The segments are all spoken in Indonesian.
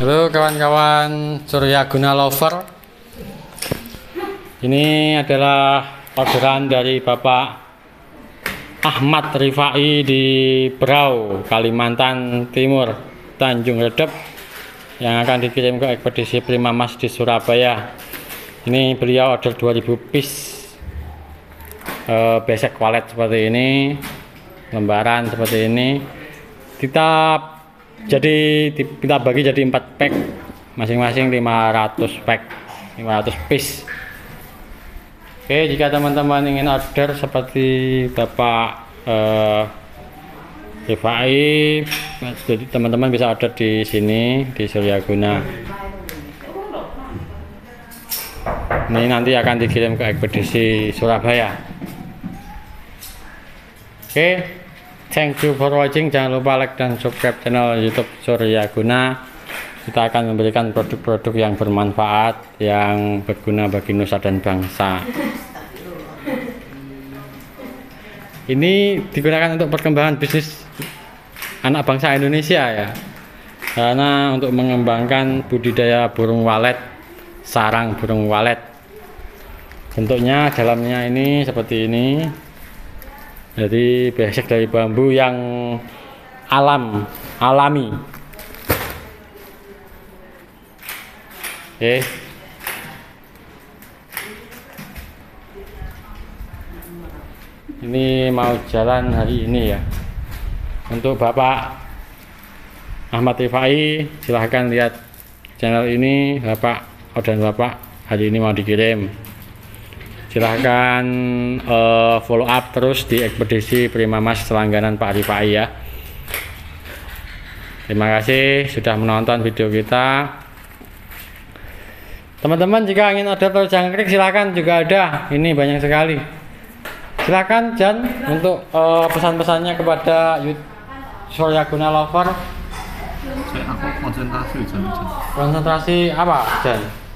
Halo kawan-kawan Suryaguna Lover. Ini adalah orderan dari Bapak Ahmad Rifai di Berau, Kalimantan Timur, Tanjung Redep, yang akan dikirim ke ekspedisi Prima Mas di Surabaya. Ini beliau order 2000 piece besek walet seperti ini, lembaran seperti ini. Kita bagi jadi 4 pack, masing-masing 500 pack, 500 piece. Oke, jika teman-teman ingin order seperti Bapak Rifai, jadi teman-teman bisa order di sini di Suryaguna. Ini nanti akan dikirim ke ekspedisi Surabaya. Oke. Thank you for watching. Jangan lupa like dan subscribe channel YouTube Suryaguna. Kita akan memberikan produk-produk yang bermanfaat, yang berguna bagi nusa dan bangsa. Ini digunakan untuk perkembangan bisnis anak bangsa Indonesia ya. Karena untuk mengembangkan budidaya burung walet, sarang burung walet. Bentuknya dalamnya ini seperti ini. Jadi besek dari bambu yang alami. Oke. Ini mau jalan hari ini ya. Untuk Bapak Ahmad Rifai, silahkan lihat channel ini. Bapak orderan Bapak hari ini mau dikirim. Silahkan follow up terus di ekspedisi Prima Mas selangganan Pak Rifai ya. Terima kasih sudah menonton video kita. Teman-teman jika ingin order telur jangkrik silahkan, juga ada. Ini banyak sekali. Silahkan Jan untuk pesan-pesannya kepada Suryaguna Lover. Aku konsentrasi Jan. Konsentrasi apa Jan?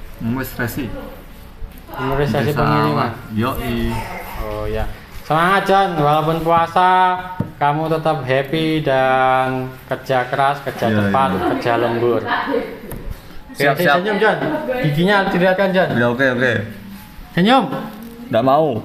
Memorisasi pengiriman. Yoi. Oh ya. Semangat John, walaupun puasa kamu tetap happy dan kerja keras, kerja cepat, kerja lembur. Siap. Senyum John. Giginya dilihatkan John. Ya oke. Senyum. Enggak mau.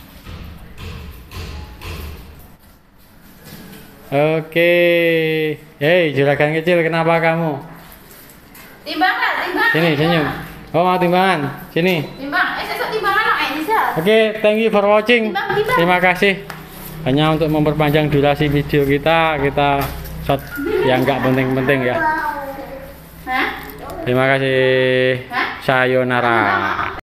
Oke. Hei, juragan kecil, kenapa kamu? Timbang. Sini, senyum. Oh, mau timbangan? Sini. Timbang. Sesuk timbangan bisa. Oke, thank you for watching. Terima kasih. Hanya untuk memperpanjang durasi video kita shot yang nggak penting-penting ya. Terima kasih. Sayonara.